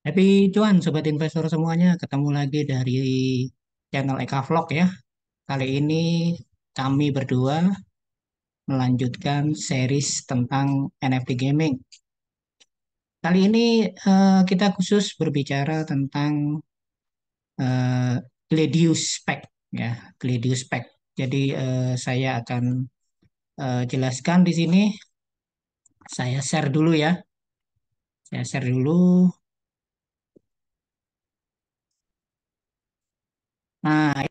Happy cuan, sobat investor semuanya. Ketemu lagi dari channel Eka Vlog ya. Kali ini kami berdua melanjutkan series tentang NFT gaming. Kali ini kita khusus berbicara tentang eh, Gladius Pack ya, Gladius Pack. Jadi saya akan jelaskan di sini. Saya share dulu ya. Saya share dulu. Nah,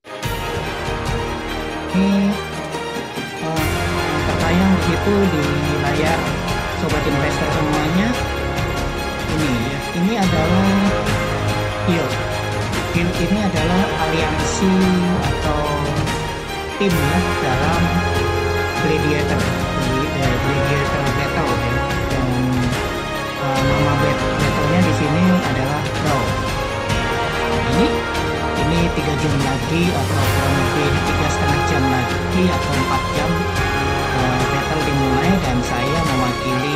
ini tertayang di situ di layar sobat investor semuanya. Ini ya, ini adalah guild. Guild ini adalah aliansi atau tim ya dalam gladiator, gladiator battle ya. Dan nama battlenya di sini adalah Raw. Ini ini 3 jam lagi atau kurang lebih 3,5 jam lagi atau 4 jam battle dimulai dan saya mewakili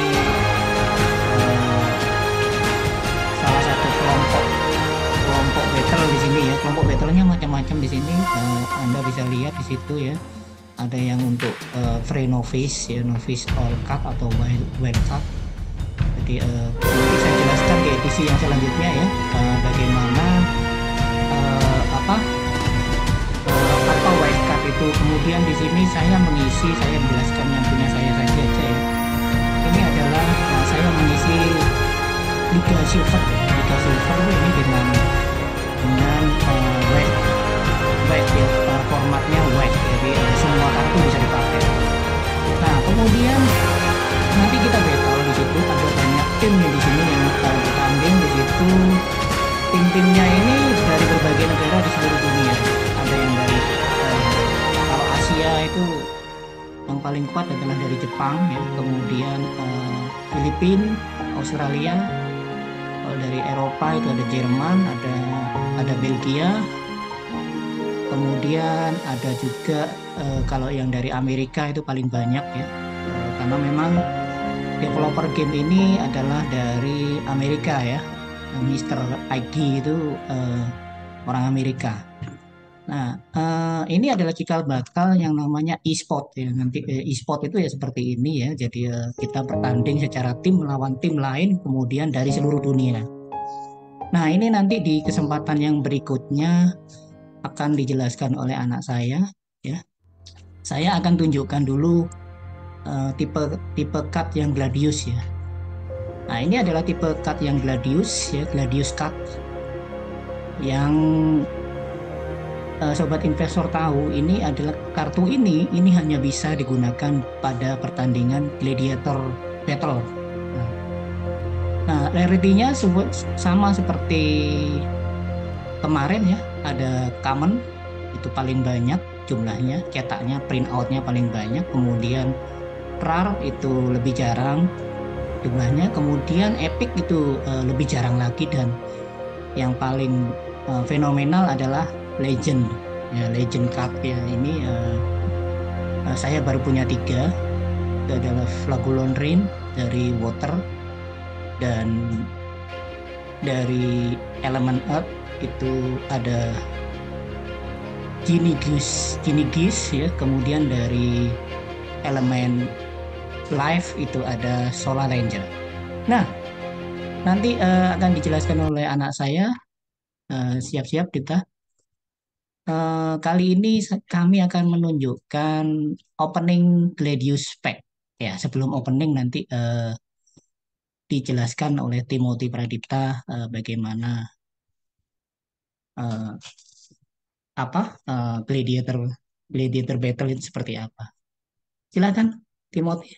eh, salah satu kelompok kelompok battle di sini ya. Kelompok battlenya macam-macam di sini. Anda bisa lihat di situ ya. Ada yang untuk free novice ya, novice all cut atau wild cut. Jadi nanti saya jelaskan di edisi yang selanjutnya ya, bagaimana apa apa wild cut itu. Kemudian di sini saya mengisi, saya menjelaskan yang punya saya saja aja ya. Ini adalah saya mengisi Liga Silver ya. Liga Silver ini dengan web web ya, formatnya web, jadi semua kartu bisa dipakai. Nah kemudian nanti kita battle di situ, ada banyak tim nih di sini yang bertanding di situ. Tim-timnya ini dari berbagai negara di seluruh dunia. Ada yang dari kalau Asia itu yang paling kuat adalah dari Jepang ya, kemudian Filipina, Australia. Kalau dari Eropa itu ada Jerman, ada Belgia, kemudian ada juga kalau yang dari Amerika itu paling banyak ya. Karena memang developer game ini adalah dari Amerika ya. Mr. IG itu orang Amerika. Nah, ini adalah cikal bakal yang namanya e-sport ya. Nanti e-sport itu ya seperti ini ya. Jadi kita bertanding secara tim melawan tim lain, kemudian dari seluruh dunia. Nah, ini nanti di kesempatan yang berikutnya akan dijelaskan oleh anak saya ya. Saya akan tunjukkan dulu tipe tipe card yang Gladius ya. Nah, ini adalah tipe card yang Gladius ya, Gladius card yang sobat investor tahu ini adalah kartu ini hanya bisa digunakan pada pertandingan gladiator battle. Nah, rarity-nya sama seperti kemarin ya, ada common itu paling banyak jumlahnya, cetaknya, print outnya paling banyak, kemudian rare itu lebih jarang jumlahnya, kemudian epic itu lebih jarang lagi, dan yang paling fenomenal adalah legend ya, legend card ya. Ini saya baru punya 3, itu adalah Flagulon Rain dari water, dan dari elemen earth itu ada Ginigis ya, kemudian dari elemen life itu ada Solar Ranger. Nah, nanti akan dijelaskan oleh anak saya. Siap-siap kita. Kali ini kami akan menunjukkan opening Gladius Pack. Ya, sebelum opening nanti dijelaskan oleh Timothy Pradipta bagaimana eh, apa Gladiator Gladiator Battle itu seperti apa. Silakan, Timothy.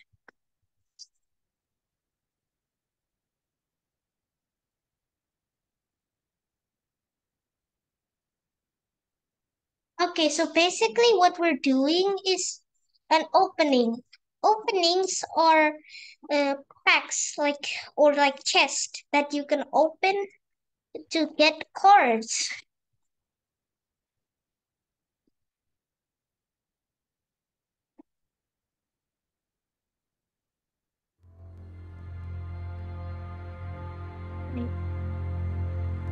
Okay, so basically what we're doing is an opening. Openings are packs like chest that you can open to get cards.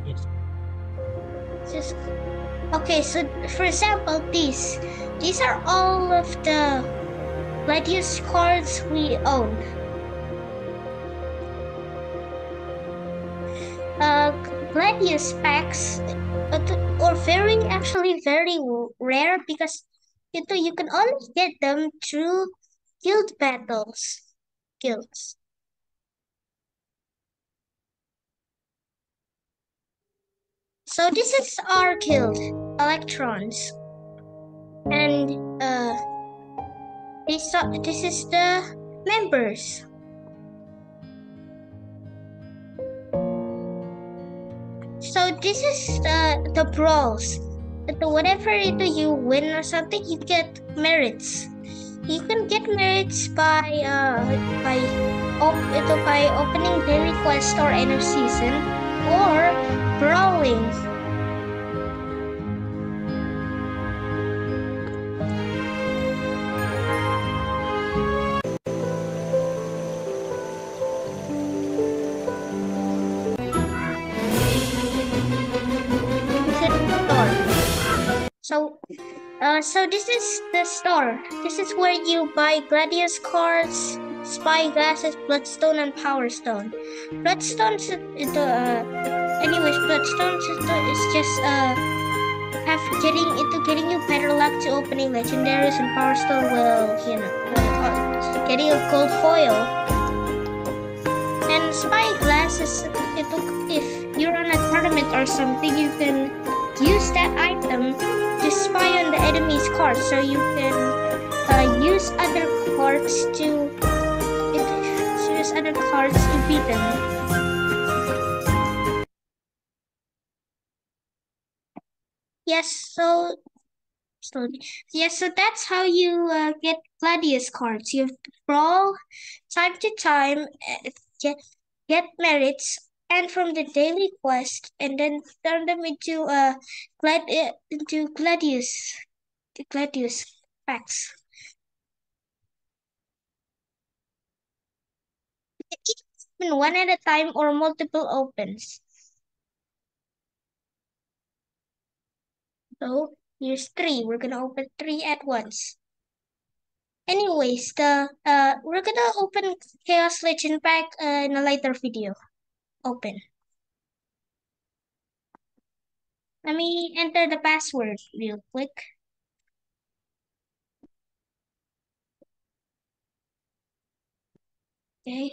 Yes. Just okay. So for example, these are all of the Gladius cards we own. Gladius packs are very rare because you can only get them through guild battles. Guilds. So this is our guild, Electrons, and this is the members. So this is the brawls. Whenever you win or something, you get merits. You can get merits by opening daily quest or end of season or brawling. So this is the store. This is where you buy Gladius cards, spy glasses, bloodstone, and power stone. Bloodstones, bloodstones is just getting you better luck to opening legendaries, and power stone will getting a gold foil. And spy glasses, if you're on a tournament or something, you can use that item to spy on the enemy's cards, so you can use other cards to beat them. So that's how you get Gladius cards. You brawl time to time, get merits, and from the daily quest, and then turn them into Gladius packs. Even one at a time or multiple opens. So here's 3. We're gonna open 3 at once. Anyways, we're gonna open Chaos Legend pack in a later video. Open. Let me enter the password real quick. Okay.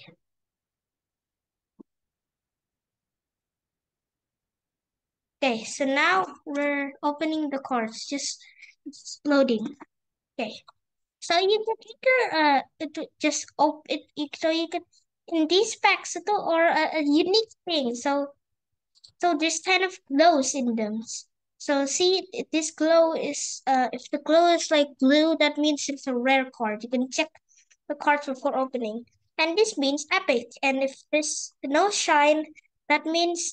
Okay, so now we're opening the cards. Just loading. Okay. So you can just open it, so you can in these packs or a unique thing. So there's kind of glows in them. So see, this glow is if the glow is like blue, that means it's a rare card. You can check the cards before opening, and this means epic. And if there's no shine, that means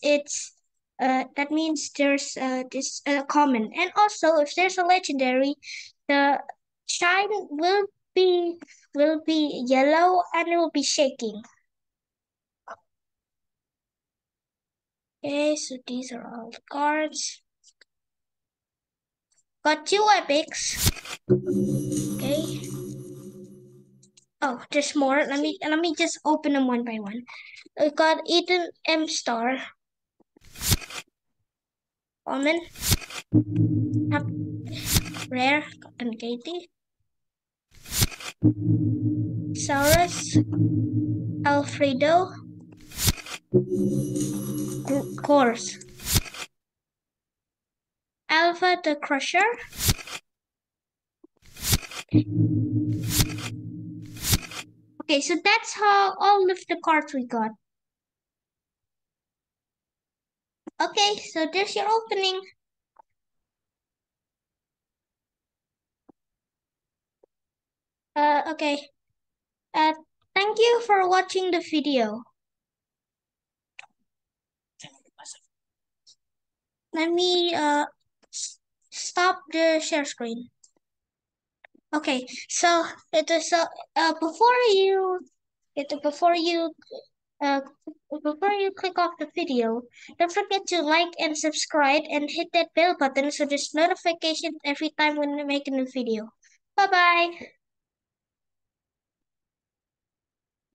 there's this common. And also, if there's a legendary, the shine will be yellow and it will be shaking. Okay, so these are all the cards. Got 2 epics. Okay. Oh, there's more. Let me just open them one by one. We got Eden M Star. Common. Rare. And Katie. Saurus. Alfredo. Course. Alpha the Crusher. Okay, so that's how all of the cards we got. Okay, so there's your opening. Okay. Thank you for watching the video. Let me stop the share screen. Okay, so before you uh, before you click off the video, don't forget to like and subscribe and hit that bell button so there's notification every time when we make a new video. Bye bye.